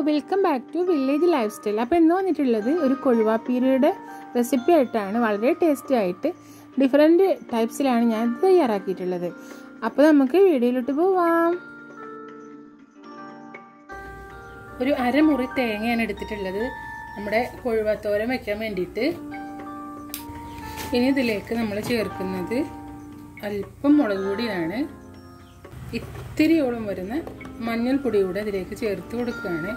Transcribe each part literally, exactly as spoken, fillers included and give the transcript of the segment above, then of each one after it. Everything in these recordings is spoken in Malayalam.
Welcome back to village lifestyle. അപ്പോൾ ഇന്ന് വന്നിട്ടുള്ളത് ഒരു കൊഴുവാപ്പീരയുടെ റെസിപ്പി ആയിട്ടാണ്. വളരെ ടേസ്റ്റി ആയിട്ട് ഡിഫറെൻറ്റ് ടൈപ്സിലാണ് ഞാൻ ഇത് തയ്യാറാക്കിയിട്ടുള്ളത്. അപ്പോൾ നമുക്ക് വീഡിയോയിലോട്ട് പോവാം. ഒരു അരമുറി തേങ്ങയാണ് എടുത്തിട്ടുള്ളത് നമ്മുടെ കൊഴുവാത്തോരൻ വയ്ക്കാൻ വേണ്ടിയിട്ട്. ഇനി ഇതിലേക്ക് നമ്മൾ ചേർക്കുന്നത് അല്പം മുളക് പൊടിയാണ്. ഇത്തിരിയോളം വരുന്ന മഞ്ഞൾപ്പൊടി കൂടെ ഇതിലേക്ക് ചേർത്ത് കൊടുക്കുകയാണ്.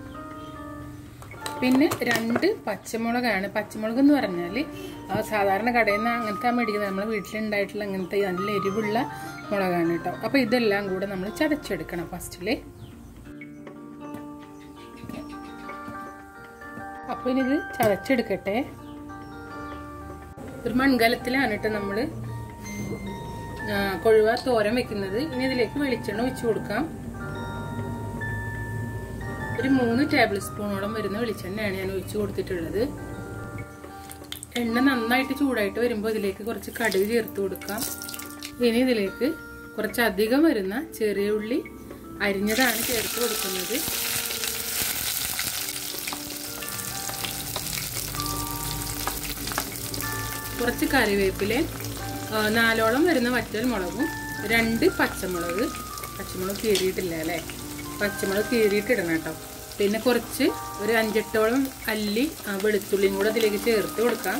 പിന്നെ രണ്ട് പച്ചമുളകാണ്. പച്ചമുളക് എന്ന് പറഞ്ഞാൽ സാധാരണ കടയിൽ നിന്ന് അങ്ങനത്തെ മേടിക്കുന്നത് നമ്മൾ വീട്ടിലുണ്ടായിട്ടുള്ള അങ്ങനത്തെ നല്ല എരിവുള്ള മുളകാണ് കേട്ടോ. അപ്പോൾ ഇതെല്ലാം കൂടെ നമ്മൾ ചതച്ചെടുക്കണം ഫസ്റ്റിൽ. അപ്പോൾ ഇനി ഇത് ചതച്ചെടുക്കട്ടെ. ഒരു മൺകലത്തിലാണ് കേട്ടോ നമ്മൾ കൊഴുവ തോരൻ വെക്കുന്നത്. ഇനി ഇതിലേക്ക് വെളിച്ചെണ്ണ ഒഴിച്ചു കൊടുക്കാം. ഒരു മൂന്ന് ടേബിൾ സ്പൂണോളം വരുന്ന വെളിച്ചെണ്ണയാണ് ഞാൻ ഒഴിച്ചു കൊടുത്തിട്ടുള്ളത്. എണ്ണ നന്നായിട്ട് ചൂടായിട്ട് വരുമ്പോൾ ഇതിലേക്ക് കുറച്ച് കടുക് ചേർത്ത് കൊടുക്കാം. ഇനി ഇതിലേക്ക് കുറച്ചധികം വരുന്ന ചെറിയ ഉള്ളി അരിഞ്ഞതാണ് ചേർത്ത് കൊടുക്കുന്നത്. കുറച്ച് കറിവേപ്പില, നാലോളം വരുന്ന വറ്റൽ മുളകും, രണ്ട് പച്ചമുളക്. പച്ചമുളക് കീറിയിട്ടില്ല അല്ലേ? പച്ചമുളക് കീറിയിട്ടിടണം കേട്ടോ. പിന്നെ കുറച്ച് ഒരു അഞ്ചെട്ടോളം അല്ലി വെളുത്തുള്ളിയും കൂടെ അതിലേക്ക് ചേർത്ത് കൊടുക്കാം.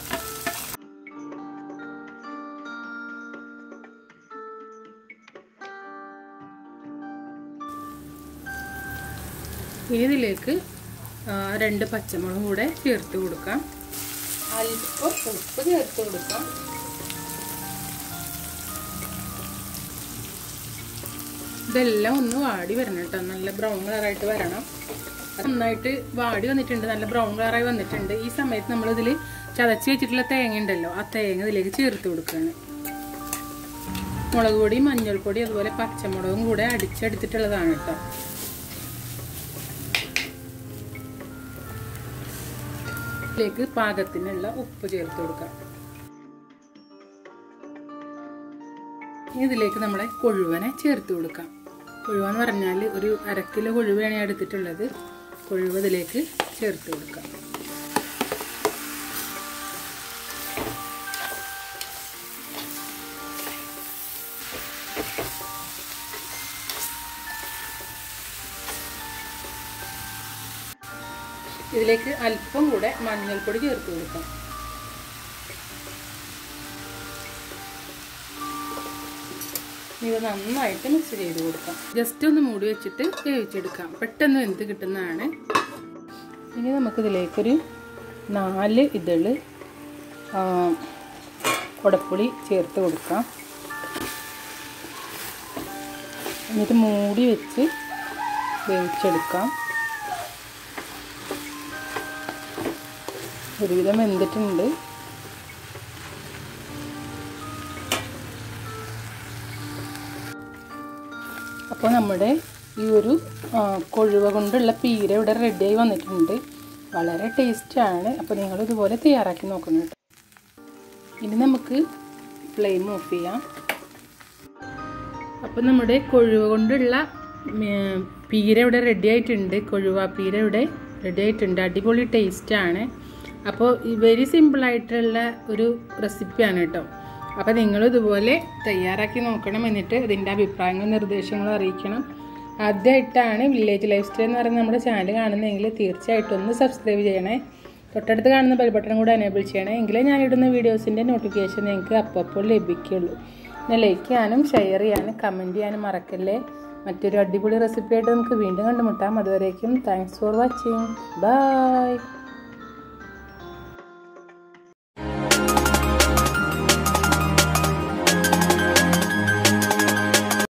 ഇനി ഇതിലേക്ക് രണ്ട് പച്ചമുളകും കൂടെ ചേർത്ത് കൊടുക്കാം. അല്പം ഉപ്പ് ചേർത്ത് കൊടുക്കാം. ഇതെല്ലാം ഒന്ന് വാടി വരണം കേട്ടോ. നല്ല ബ്രൗൺ കളറായിട്ട് വരണം. നന്നായിട്ട് വാടി വന്നിട്ടുണ്ട്, നല്ല ബ്രൗൺ കളറായി വന്നിട്ടുണ്ട്. ഈ സമയത്ത് നമ്മളിതിൽ ചതച്ച് വെച്ചിട്ടുള്ള തേങ്ങ ഉണ്ടല്ലോ, ആ തേങ്ങ ഇതിലേക്ക് ചേർത്ത് കൊടുക്കുകയാണ്. മുളക് പൊടി, മഞ്ഞൾപ്പൊടി, അതുപോലെ പച്ചമുളകും കൂടെ അടിച്ചെടുത്തിട്ടുള്ളതാണ് കേട്ടോ. ഇതിലേക്ക് പാകത്തിനുള്ള ഉപ്പ് ചേർത്ത് കൊടുക്കാം. ഇതിലേക്ക് നമ്മളെ കൊഴുവനെ ചേർത്ത് കൊടുക്കാം. കൊഴുവ എന്ന് പറഞ്ഞാൽ ഒരു അര കിലോ കൊഴുവയാണ് ഞാൻ എടുത്തിട്ടുള്ളത്. കൊഴുവ ഇതിലേക്ക് ചേർത്ത് കൊടുക്കാം. ഇതിലേക്ക് അല്പം കൂടെ മഞ്ഞൾപ്പൊടി ചേർത്ത് കൊടുക്കാം. ഇത് നന്നായിട്ട് മിക്സ് ചെയ്ത് കൊടുക്കാം. ജസ്റ്റ് ഒന്ന് മൂടി വെച്ചിട്ട് വേവിച്ചെടുക്കാം. പെട്ടെന്ന് വെന്ത് കിട്ടുന്നതാണ്. ഇനി നമുക്കിതിലേക്കൊരു നാല് ഇതള് കുടപ്പുളി ചേർത്ത് കൊടുക്കാം. എന്നിട്ട് മൂടി വെച്ച് വേവിച്ചെടുക്കാം. ഒരുവിധം വെന്തിട്ടുണ്ട്. അപ്പോൾ നമ്മുടെ ഈ ഒരു കൊഴുവ കൊണ്ടുള്ള പീര ഇവിടെ റെഡിയായി വന്നിട്ടുണ്ട്. വളരെ ടേസ്റ്റാണ്. അപ്പോൾ നിങ്ങൾ ഇതുപോലെ തയ്യാറാക്കി നോക്കണം കേട്ടോ. ഇനി നമുക്ക് ഫ്ലെയിം ഓഫ് ചെയ്യാം. അപ്പോൾ നമ്മുടെ കൊഴുവ കൊണ്ടുള്ള പീര ഇവിടെ റെഡി ആയിട്ടുണ്ട്. കൊഴുവ പീര ഇവിടെ റെഡി ആയിട്ടുണ്ട്. അടിപൊളി ടേസ്റ്റാണ്. അപ്പോൾ വെരി സിമ്പിളായിട്ടുള്ള ഒരു റെസിപ്പിയാണ് കേട്ടോ. അപ്പോൾ നിങ്ങളും ഇതുപോലെ തയ്യാറാക്കി നോക്കണം. എന്നിട്ട് ഇതിൻ്റെ അഭിപ്രായങ്ങളും നിർദ്ദേശങ്ങളും അറിയിക്കണം. ആദ്യമായിട്ടാണ് വില്ലേജ് ലൈഫ് സ്റ്റൈൽ എന്ന് പറയുന്ന നമ്മുടെ ചാനൽ കാണുന്നതെങ്കിൽ തീർച്ചയായിട്ടും ഒന്ന് സബ്സ്ക്രൈബ് ചെയ്യണേ. തൊട്ടടുത്ത് കാണുന്ന ബെൽ ബട്ടൺ കൂടെ എനേബിൾ ചെയ്യണേ. എങ്കിലേ ഞാനിടുന്ന വീഡിയോസിൻ്റെ നോട്ടിഫിക്കേഷൻ നിങ്ങൾക്ക് അപ്പോൾ ലഭിക്കുള്ളൂ. പിന്നെ ലൈക്ക് ചെയ്യാനും ഷെയർ ചെയ്യാനും കമൻറ്റ് ചെയ്യാനും മറക്കല്ലേ. മറ്റൊരു അടിപൊളി റെസിപ്പി ആയിട്ട് നമുക്ക് വീണ്ടും കണ്ടുമുട്ടാം. അതുവരേക്കും താങ്ക്സ് ഫോർ വാച്ചിങ്. ബൈ.